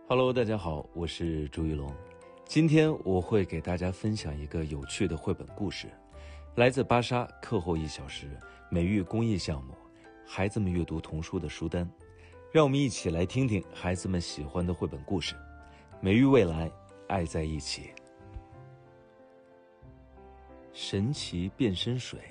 Hello， 大家好，我是朱一龙。今天我会给大家分享一个有趣的绘本故事，来自巴莎课后1小时美育公益项目，孩子们阅读童书的书单。让我们一起来听听孩子们喜欢的绘本故事。美育未来，爱在一起。神奇变身水。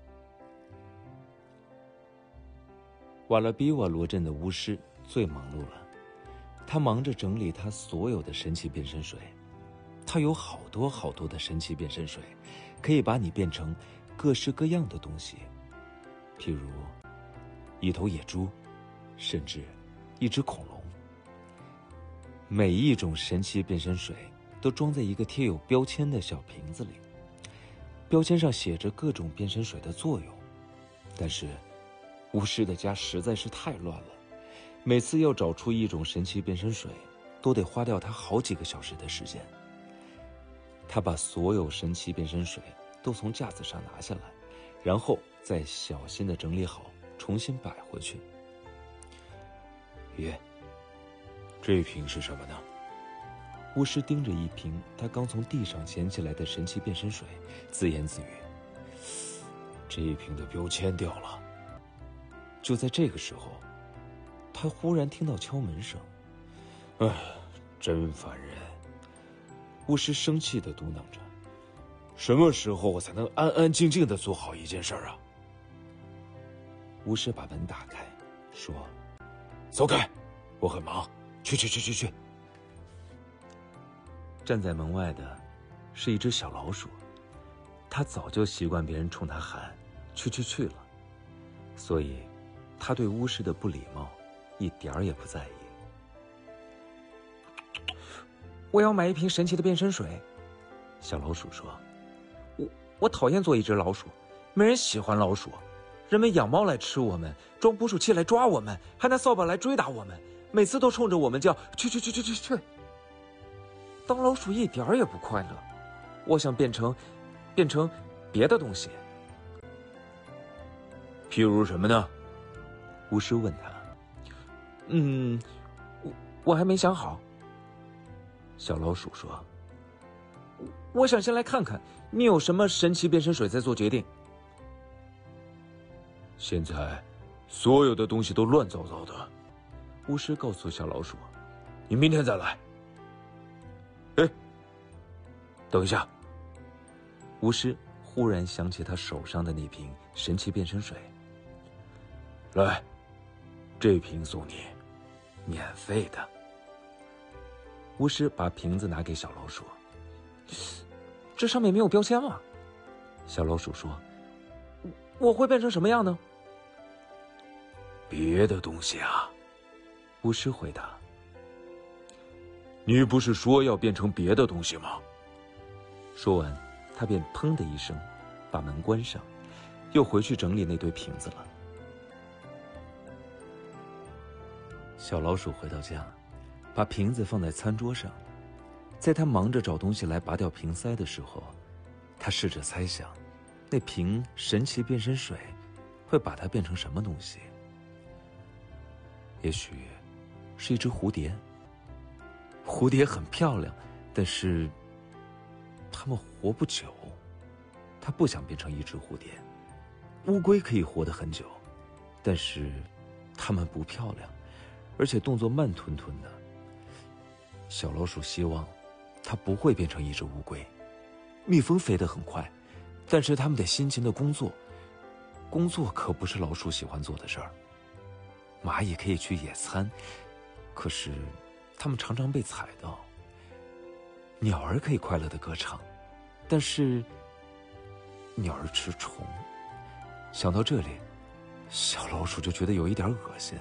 瓦拉比瓦罗镇的巫师最忙碌了，他忙着整理他所有的神奇变身水。他有好多好多的神奇变身水，可以把你变成各式各样的东西，譬如一头野猪，甚至一只恐龙。每一种神奇变身水都装在一个贴有标签的小瓶子里，标签上写着各种变身水的作用。但是巫师的家实在是太乱了，每次要找出一种神奇变身水都得花掉他好几个小时的时间。他把所有神奇变身水都从架子上拿下来，然后再小心地整理好，重新摆回去。耶，这瓶是什么呢？巫师盯着一瓶他刚从地上捡起来的神奇变身水，自言自语：这一瓶的标签掉了。就在这个时候，他忽然听到敲门声。哎，真烦人！巫师生气地嘟囔着：什么时候我才能安安静静地做好一件事啊？巫师把门打开，说：走开，我很忙，去。站在门外的是一只小老鼠，它早就习惯别人冲它喊去了，所以它对巫师的不礼貌一点儿也不在意。我要买一瓶神奇的变身水，小老鼠说。我讨厌做一只老鼠，没人喜欢老鼠，人们养猫来吃我们，装捕鼠器来抓我们，还拿扫把来追打我们，每次都冲着我们叫去。当老鼠一点儿也不快乐，我想变成别的东西。譬如什么呢？巫师问他。我还没想好。小老鼠说：我想先来看看你有什么神奇变身水再做决定。现在所有的东西都乱糟糟的，巫师告诉小老鼠，你明天再来。等一下，巫师忽然想起他手上的那瓶神奇变身水。来，这瓶送你，免费的。巫师把瓶子拿给小老鼠。这上面没有标签吗？小老鼠说。我会变成什么样呢？别的东西啊，巫师回答。你不是说要变成别的东西吗？说完，他便砰的一声把门关上，又回去整理那堆瓶子了。小老鼠回到家，把瓶子放在餐桌上。在他忙着找东西来拔掉瓶塞的时候，他试着猜想，那瓶神奇变身水会把它变成什么东西？也许是一只蝴蝶。蝴蝶很漂亮，但是它们活不久。他不想变成一只蝴蝶。乌龟可以活得很久，但是它们不漂亮，而且动作慢吞吞的。小老鼠希望它不会变成一只乌龟。蜜蜂飞得很快，但是它们得辛勤的工作可不是老鼠喜欢做的事儿。蚂蚁可以去野餐，可是它们常常被踩到。鸟儿可以快乐的歌唱，但是鸟儿吃虫。想到这里，小老鼠就觉得有一点恶心。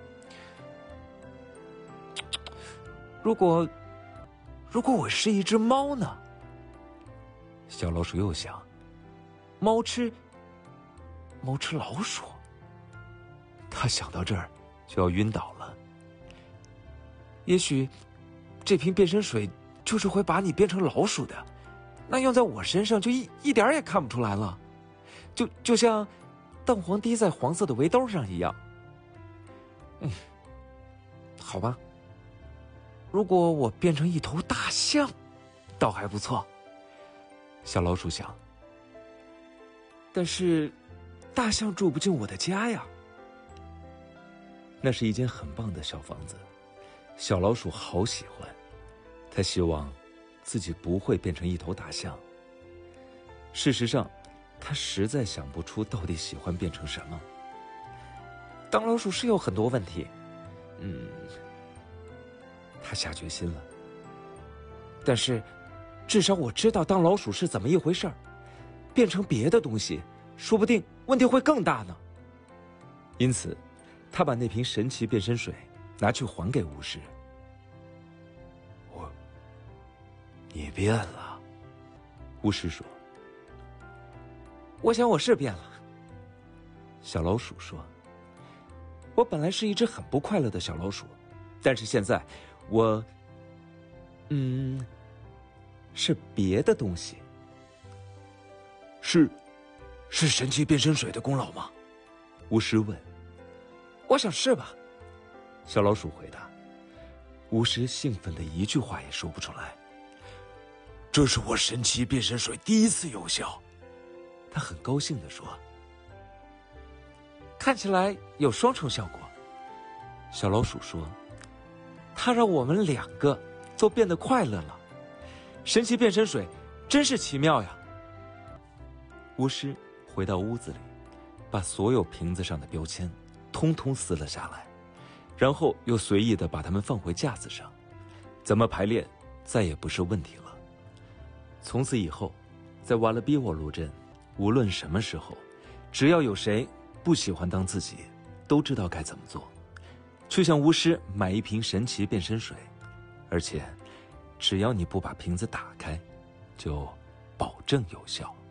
如果我是一只猫呢？小老鼠又想，猫吃老鼠。他想到这儿就要晕倒了。也许这瓶变身水就是会把你变成老鼠的，那用在我身上就一点也看不出来了，就像蛋黄滴在黄色的围兜上一样。好吧。 如果我变成一头大象，倒还不错。小老鼠想。但是，大象住不进我的家呀。那是一间很棒的小房子，小老鼠好喜欢。它希望自己不会变成一头大象。事实上，它实在想不出到底喜欢变成什么。当老鼠是有很多问题，他下决心了。但是，至少我知道当老鼠是怎么一回事儿。变成别的东西，说不定问题会更大呢。因此，他把那瓶神奇变身水拿去还给巫师。你变了，巫师说。我想我是变了。小老鼠说。我本来是一只很不快乐的小老鼠，但是现在我是别的东西。是神奇变身水的功劳吗？巫师问。我想是吧，小老鼠回答。巫师兴奋的一句话也说不出来。这是我神奇变身水第一次有效，他很高兴地说。看起来有双重效果，小老鼠说。它让我们两个都变得快乐了。神奇变身水真是奇妙呀。巫师回到屋子里，把所有瓶子上的标签通通撕了下来，然后又随意地把它们放回架子上。怎么排列再也不是问题了。从此以后，在瓦勒比沃路镇，无论什么时候，只要有谁不喜欢当自己，都知道该怎么做，去向巫师买一瓶神奇变身水，而且只要你不把瓶子打开，就保证有效。